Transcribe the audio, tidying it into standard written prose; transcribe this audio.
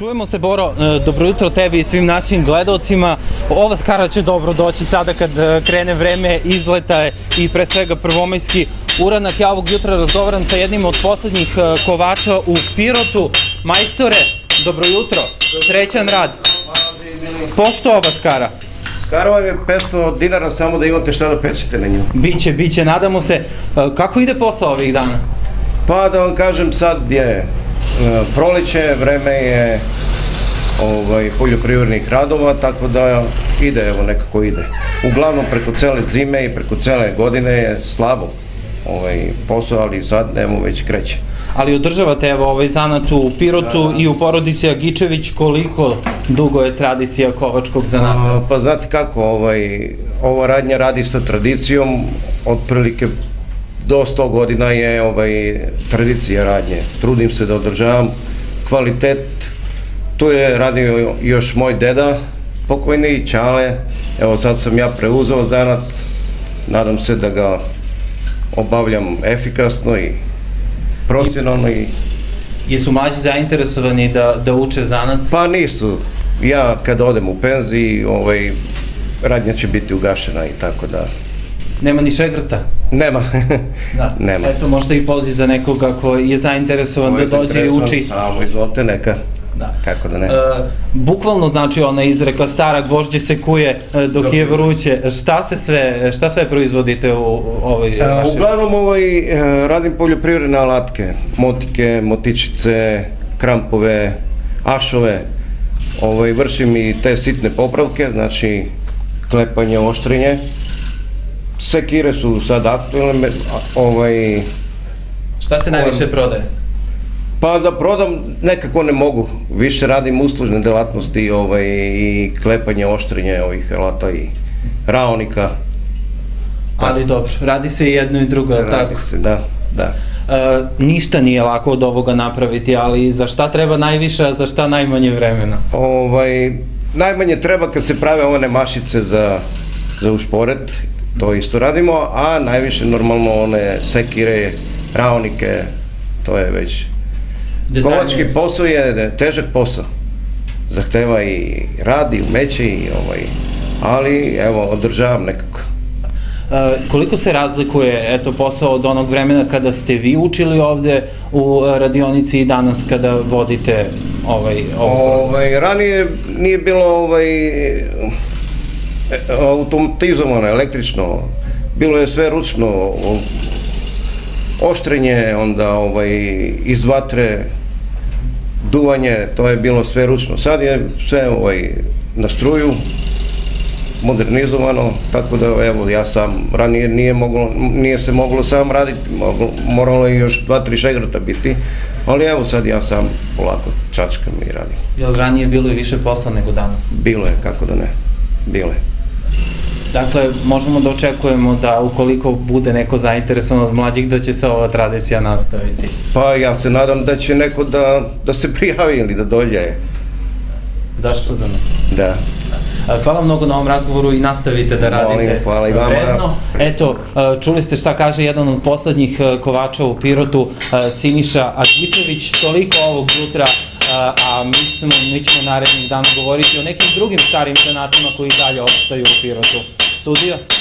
Čujemo se, Boro, dobro jutro tebi i svim našim gledalcima. Ova skara će dobro doći sada kad krene vreme izleta i pre svega prvomajski uranak. Ja ovog jutra razgovaram sa jednim od poslednjih kovača u Pirotu. Majstore, dobro jutro, srećan rad. Pošto ova skara? Skara vam je 500 dinara samo da imate šta da pečete na nju. Biće, nadamo se. Kako ide posao ovih dana? Pa da vam kažem, sad je proleće, vreme je poljoprivrednih radova, tako da ide, evo nekako ide. Uglavnom preko cele zime i preko cele godine je slabo posao, ali sad evo već kreće. Ali održavate evo ovaj zanat u Pirotu i u porodici Agičević, koliko dugo je tradicija kovačkog zanata? Pa znate kako, ova radnja radi sa tradicijom, otprilike do 100 godina je tradicija radnje. Trudim se da održavam kvalitet. Tu je radio još moj deda, pokojni, Ćale. Evo sad sam ja preuzeo zanat. Nadam se da ga obavljam efikasno i profesionalno. Jesu mlađi zainteresovani da uče zanat? Pa nisu. Ja kad odem u penziji, radnja će biti ugašena i tako da... Nema ni šegrta? Nema. Nema. Eto, možda i poziv za nekoga koji je zainteresovan da dođe i uči. Samo izvolite neka. Kako da ne. Bukvalno znači ona izreka stara, gvožđe se kuje dok je vruće. Šta sve proizvodite u ovoj vašoj? Uglavnom radim poljoprivredne alatke. Motike, motičice, krampove, ašove. Vršim i te sitne popravke, znači klepanje, oštrenje. Sekire su sad aktualne. Šta se najviše prodaje? Pa da prodam nekako ne mogu. Više radim uslužne delatnosti i klepanje, oštrenje ovih alata i raonika. Ali dobro, radi se i jedno i drugo, je li tako? Radi se, da. Ništa nije lako od ovoga napraviti, ali za šta treba najviše, a za šta najmanje vremena? Najmanje treba kad se prave one mašice za ušporet. To isto radimo, a najviše normalno one sekire, raonike, to je već... Kovački posao je težak posao. Zahteva i rad i umeće, ali evo, održavam nekako. Koliko se razlikuje posao od onog vremena kada ste vi učili ovde u radionici i danas kada vodite ranije nije bilo automatizovano, električno, bilo je sve ručno, oštrenje, onda iz vatre, duvanje, to je bilo sve ručno. Sad je sve na struju, modernizovano, tako da evo ja sam, ranije nije se moglo sam raditi, moralo je još 2-3 šegrata biti, ali evo sad ja sam polako čačkam i radim. Je li ranije bilo i više posla nego danas? Bilo je, kako da ne, bilo je. Dakle, možemo da očekujemo da ukoliko bude neko zainteresovan od mlađih da će se ova tradicija nastaviti? Pa ja se nadam da će neko da se prijavi ili da dođe. Zašto da ne? Da. Hvala mnogo na ovom razgovoru i nastavite da radite hvala i vama. Vredno. Eto, čuli ste šta kaže jedan od poslednjih kovača u Pirotu, Siniša Agičević, toliko ovog jutra, a mi ćemo narednih dana govoriti o nekim drugim starim zanatima koji dalje opstaju u Pirotu. Studio?